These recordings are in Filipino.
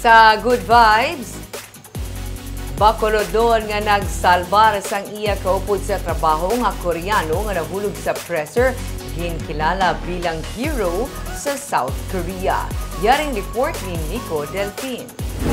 Sa Good Vibes, Bacolodon nga nagsalbar sang iya kaupod sa trabaho nga Koreano nga nahulog sa presser, ginkilala bilang hero sa South Korea. Yaring report ni Nico Delfin.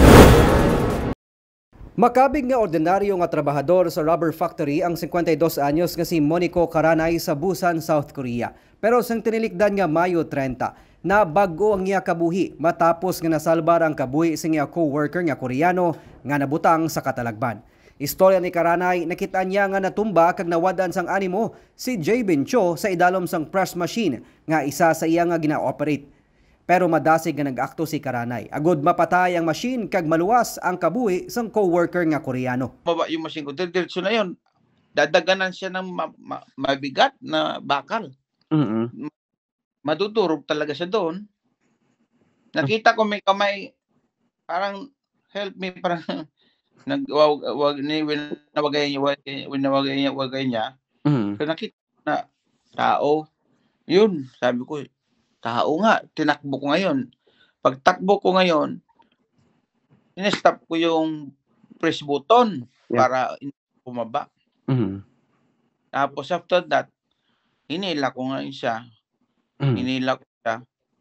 Makabig nga ordinaryo nga trabahador sa rubber factory ang 52 anyos nga si Monico Karanay sa Busan, South Korea. Pero sang tinilikdan nga Mayo 30, na bago ang iya kabuhi matapos nga nasalbar ang kabuhi sa iya co-worker nga Koreano nga nabutang sa katalagban. Istorya ni Karanay, nakita niya nga natumba kag nawadan sang animo si Jay Bencho sa idalom sang press machine nga isa sa iya nga gina-operate. Pero madasig nga nag-akto si Karanay. Agod mapatay ang machine kag maluwas ang kabuhi sang co-worker nga Koreano. Baba yung machine ko, diretso na yun. Dadaganan siya ng mabigat na bakal. Madudurog talaga siya doon. Nakita ko may kamay, parang help me, parang winawagay niya. So nakita na tao. Yun, sabi ko, tao nga, tinakbo ko ngayon. Pagtakbo ko ngayon, in-stop ko yung press button para bumaba. Tapos after that, hinila ko ngayon siya. Hinila ko siya.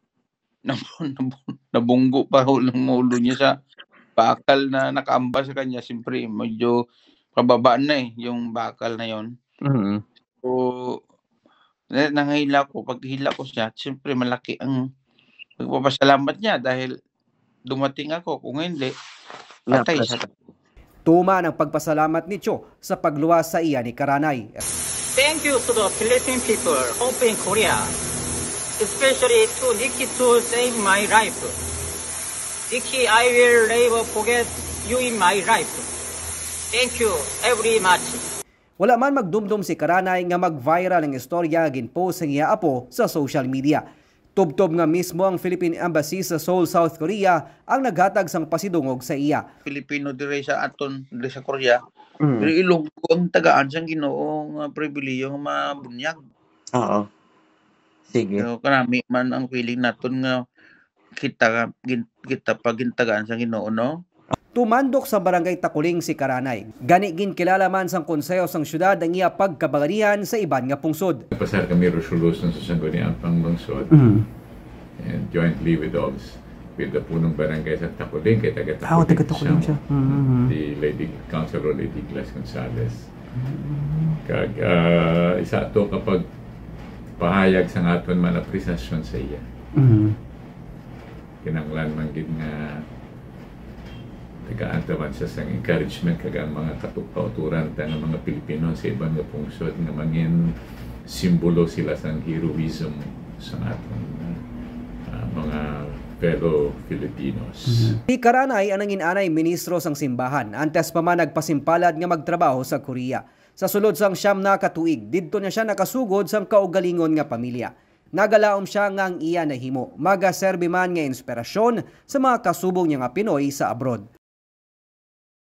Nabunggo pa ng ulo niya sa bakal na nakaamba sa kanya. Siyempre, medyo pababa na yung bakal na yon. So, nangahila ko. Pag hila ko siya, siyempre malaki ang pagpapasalamat niya dahil dumating ako. Kung hindi, patay siya. Tuma ng pagpasalamat ni Cho sa pagluwas sa iya ni Karanay. Thank you to the Philippine people of in Korea, especially to Nikki to save my life. Nikki, I will never forget you in my life. Thank you very much. Wala man magdumdum si Karanay nga mag-viral ang istorya ginpost ang iya apo sa social media. Tubtob nga mismo ang Philippine Embassy sa Seoul, South Korea ang naghatag sang pasidungog sa iya. Pilipino dire sa aton dire sa Korea. Pero Ilonggo ang tagaan sang Ginoo nga pribilehiyo nga mabunyag. Oo. Sige. So karami man ang feeling naton nga kita pagintagaan sang Ginoo, no? Tumandok sa barangay Takuling si Karanay. Gani ginkilala man sang konseho sang syudad ang iya pagkabagarihan sa iban nga pungsod. Pasar kami resolution sa sangguniang panglungsod and jointly with the punong barangay sa Takuling, kay taga-Takuling siya. The Lady Councilor Lady Glass Gonzales. Kag isa to kapag pahayag sa aton man apresiasyon sa iya. Kinanglan man gid nga tagaan sa sang encouragement kag ang mga kauturan ng mga Pilipino sa ibang nga pungsod nga mangin simbolo sila sang heroism sa aton mga fellow Filipinos. Si Karanay ang nanginanay ministro sang simbahan antes pa man nagpasimpalad nga magtrabaho sa Korea. Sa sulod sang 9 na katuig, didto na siya nakasugod sang kaugalingon nga pamilya. Nagalaom siya nga ang iya nahimo, magaserbi man nga inspirasyon sa mga kasubong niya nga Pinoy sa abroad.